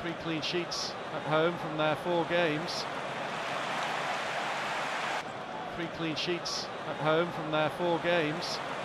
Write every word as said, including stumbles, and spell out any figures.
Three clean sheets at home from their four games. Three clean sheets at home from their four games.